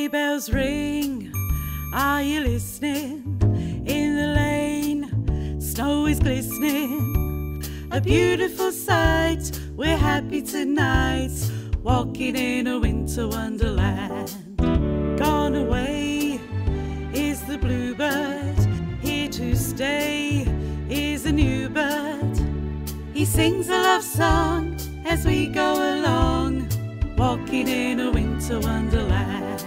Sleigh bells ring, are you listening? In the lane, snow is glistening, a beautiful sight. We're happy tonight, walking in a winter wonderland. Gone away is the bluebird, here to stay is a new bird. He sings a love song as we go along, walking in a winter wonderland.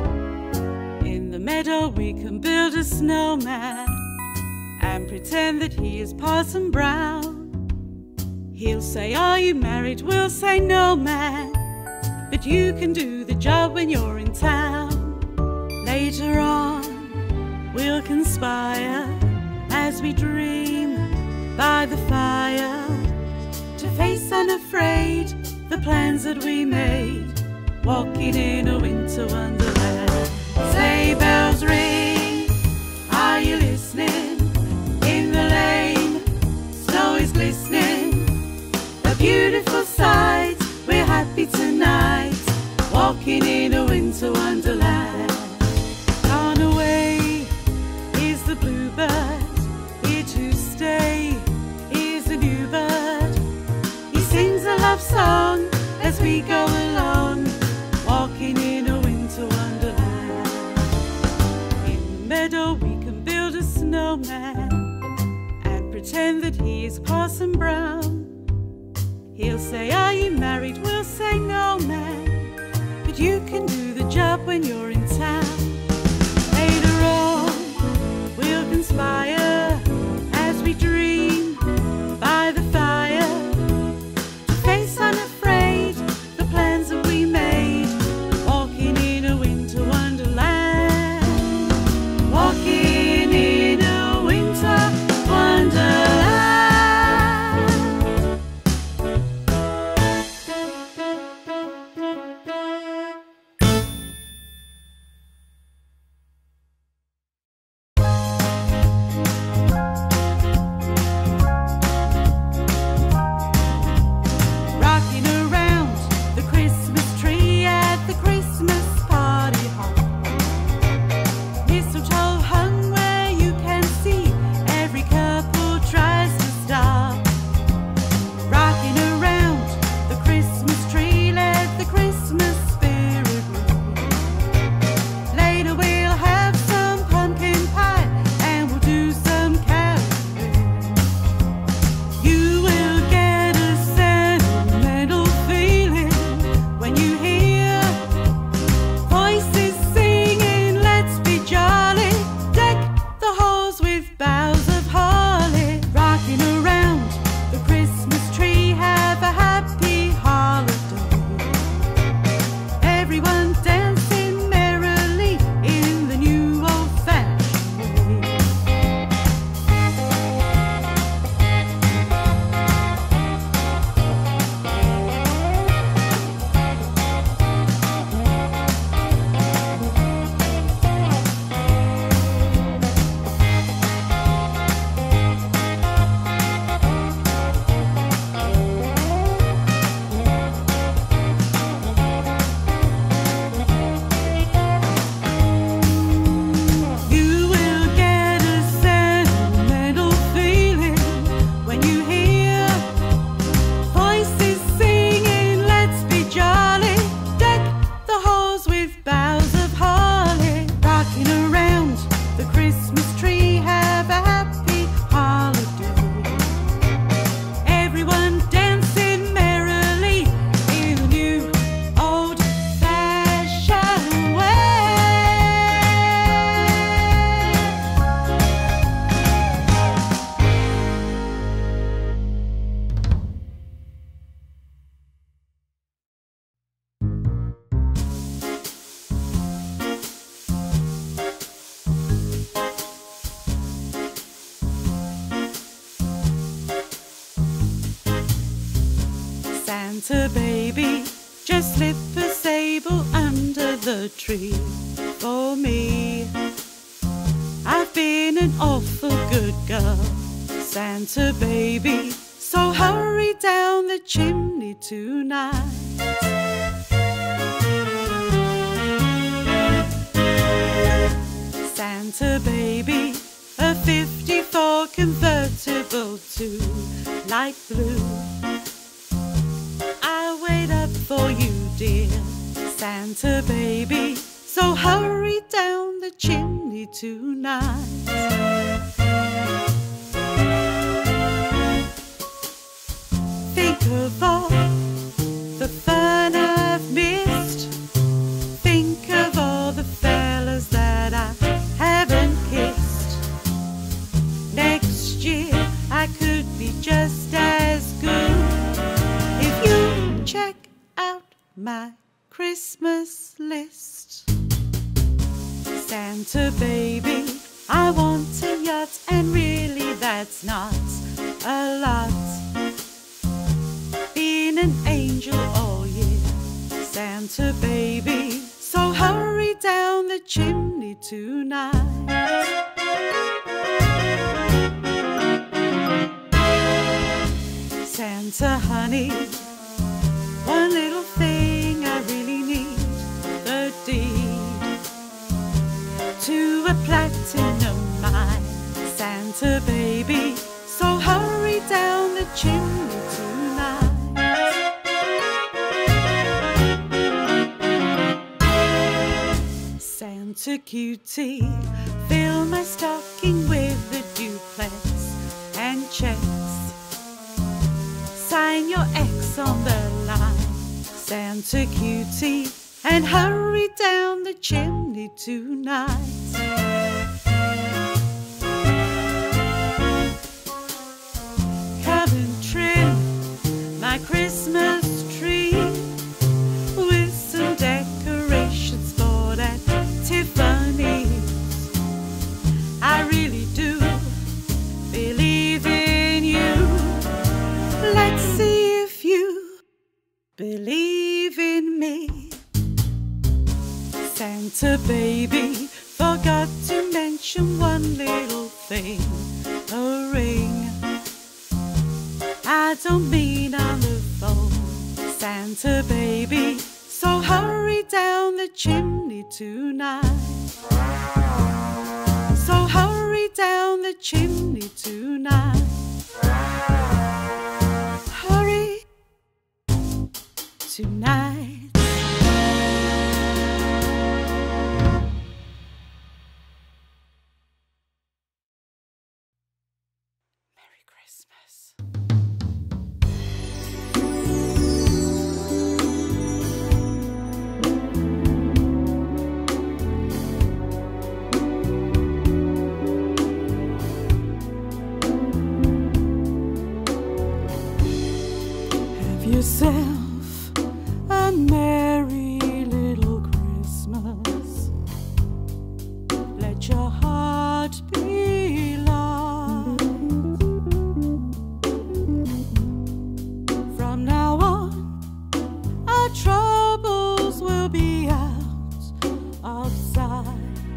In the meadow we can build a snowman and pretend that he is Parson Brown. He'll say, "Are you married?" We'll say, "No, man, but you can do the job when you're in town." Later on we'll conspire as we dream by the fire to face unafraid the plans that we made, walking in a winter wonderland. Sleigh bells ring, are you listening? In the lane, snow is glistening, a beautiful sight. We're happy tonight, walking in a winter wonderland. Gone away is the bluebird, here to stay is a new bird. He sings a love song as we go along, walking in a winter wonderland. In the meadow we can build a snowman and pretend that he is Parson Brown. He'll say, "Are you married?" We'll say, "No, man, but you can do the job when you're in town." Later on we'll conspire as we dream by the fire to face unafraid the plans that we made, walking in a winter wonderland, walking in a winter wonderland. Rocking around the Christmas tree at the Christmas party hall, mistletoe hung where you can see every couple tries to stop. Rocking around the Christmas tree, let the Christmas spirit roll. Later we'll have some pumpkin pie and we'll do some caroling. You will get a sentimental feeling when you hear voices singing, "Let's be jolly, deck the halls with boughs of holly." Rocking around the Christmas tree, have a happy holiday. Everyone dancing merrily in the new old-fashioned way. You will get a sentimental feeling when you hear voices singing, "Let's be jolly, deck the halls with boughs of holly." Rocking around the Christmas tree, have a happy holiday. Everyone dancing merrily in the new old-fashioned way. Santa baby, just slip a sable under the tree for me. I've been an awful good girl, Santa baby, so hurry down the chimney tonight. Santa baby, so hurry down the chimney tonight. Think of all the fun I've missed. Think of all the fellas that I haven't kissed. Next year I could be just as good if you check out my Christmas list. Santa baby, I want a yacht, and really that's not a lot. Been an angel all year, Santa baby, so hurry down the chimney tonight. Santa honey, one little thing I really need, the deed to a platinum mine. Santa baby, so hurry down the chimney tonight. Santa cutie, fill my stocking with the duplex and checks. Sign your X on the line, Santa cutie, and hurry down the chimney tonight. Come and trim my Christmas tree with some decorations bought at Tiffany's. I really do believe in you. Let's see if you believe in me. Santa baby, forgot to mention one little thing, a ring. I don't mean on the phone, Santa baby, so hurry down the chimney tonight. So hurry down the chimney tonight. Hurry tonight. Merry Christmas. Have yourself a merry little Christmas. Let your heart be light. From now on, our troubles will be out of sight.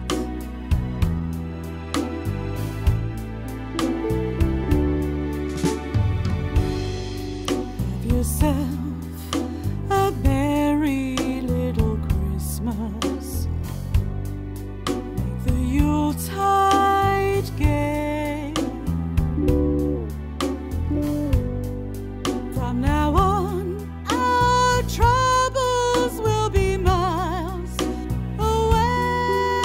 Have yourself a merry little Christmas. Make the Yuletide gay. From now on, our troubles will be miles away.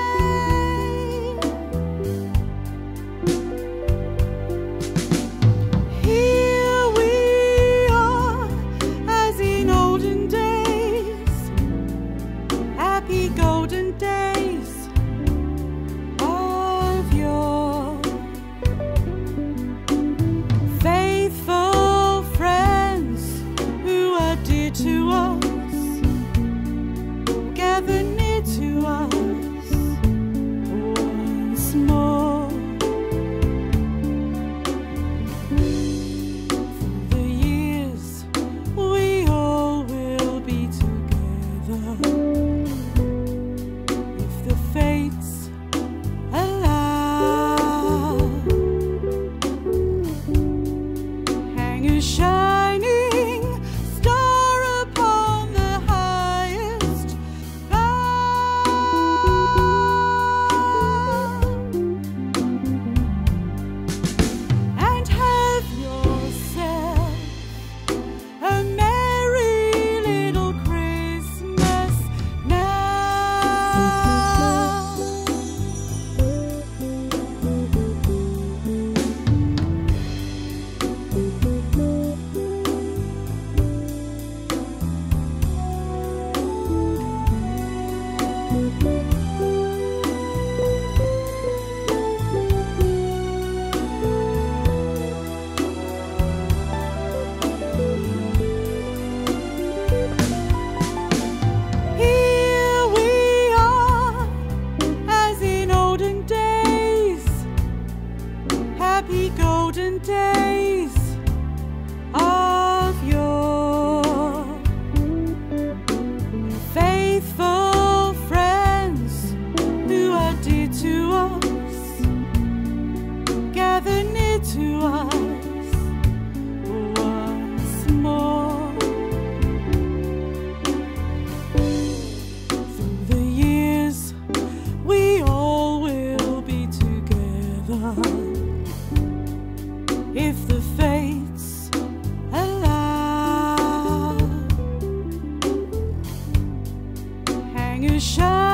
Here we are, as in olden days, happy golden days of yore. Faithful friends who are dear to us, gather near to us once more. Through the years, we all will be together, if the fates allow. Hang a shining star upon the highest bough, and have yourself a merry little Christmas hang your shine.